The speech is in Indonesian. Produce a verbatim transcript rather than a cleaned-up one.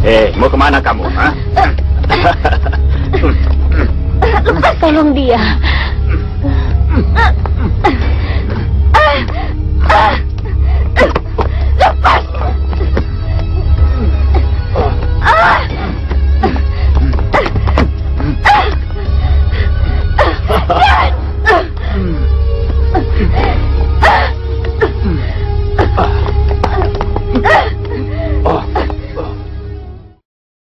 Eh, mau kemana kamu? Ha? Lepas, tolong dia.